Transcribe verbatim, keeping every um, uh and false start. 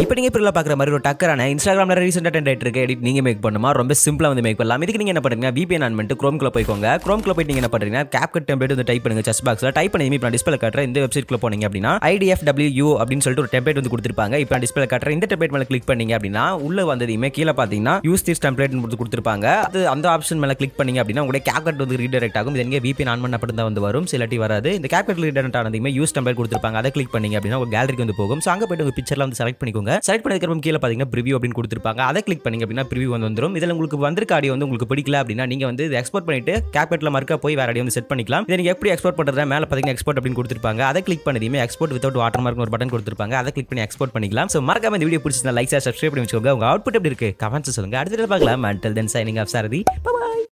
இப்போ நீங்க இப்ப பாக்குற மாதிரி ஒரு டக்கரான இன்ஸ்டாகிராம்ல ரீசெண்டா ட்ரெண்ட் ஆயிட்டு இருக்க எடிட் நீங்க மேக் பண்ணுமா ரொம்ப சிம்பிளா வந்து மேக் பண்ணலாம். இதுக்கு நீங்க என்ன பண்றீங்க V P N ஆன் பண்ணிட்டு Chrome குள்ள போய்க்கோங்க. Chrome குள்ள போய் நீங்க என்ன பண்றீங்க Capcut template வந்து டைப் பண்ணுங்க. சர்ச் பாக்ஸ்ல டைப் பண்ணி இப்போ டிஸ்ப்ளேல காட்டுற இந்த வெப்சைட் குள்ள போனீங்க அப்படினா I D F W U அப்படினு சொல்லிட்டு ஒரு டெம்ப்ளேட் வந்து கொடுத்திருப்பாங்க. இப்போ நான் டிஸ்ப்ளேல காட்டுற இந்த டெம்ப்ளேட் மேல கிளிக் பண்ணீங்க அப்படினா உள்ள வந்ததுமே கீழ பாத்தீங்கன்னா யூஸ் திஸ் டெம்ப்ளேட் னு கொடுத்திருப்பாங்க. அது அந்த ஆப்ஷன் மேல கிளிக் பண்ணீங்க அப்படினா உங்களுடைய Capcut வந்து ரீடைரக்ட் ஆகும். இது எங்க V P N ஆன் பண்ண அப்படி தான் வந்து வரும். சிலட்டி வராது. இந்த Capcut ரீடைரக்ட் ஆனதுமே யூஸ் டெம்ப்ளேட் கொடுத்திருப்பாங்க. அதை கிளிக் பண்ணீங்க அப்படினா ஒரு கேலரிக்கு வந்து போகும். சோ அங்க போய்ட்டு உங்க பிக்சர்ல வந்து செலக்ட் பண்ணிக்கோங்க. செலக்ட் பண்ணதுக்கு அப்புறம் கீழ பாத்தீங்கன்னா preview அப்படினு கொடுத்திருப்பாங்க. அதை கிளிக் பண்ணீங்க அப்படினா preview வந்து வந்துரும். இதல உங்களுக்கு வந்திருக்க ஆடியோ வந்து உங்களுக்கு பிடிக்கல அப்படினா நீங்க வந்து இத எக்ஸ்போர்ட் பண்ணிட்டு Capcutல மார்க்கா போய் வேற ஆடியோ வந்து செட் பண்ணிக்கலாம். இத நீங்க எப்படி எக்ஸ்போர்ட் பண்றதா மேல பாத்தீங்கன்னா எக்ஸ்போர்ட் அப்படினு கொடுத்திருப்பாங்க. அதை கிளிக் பண்ணதுமே எக்ஸ்போர்ட் வித்அவுட் வாட்டர் மார்க்னு ஒரு பட்டன் கொடுத்திருப்பாங்க. அதை கிளிக் பண்ணி எக்ஸ்போர்ட் பண்ணிக்கலாம். சோ மறக்காம இந்த வீடியோ பிடிச்சிருந்தா லைக் ஷேர் சப்ஸ்கிரைப் பண்ணி வச்சுக்கோங்க. உங்க அவுட்புட் எப்படி இருக்கு கமெண்ட்ஸ் சொல்லுங்க. அடுத்த வீடியோல பார்க்கலாம். Until then signing off Sarathi. Bye bye.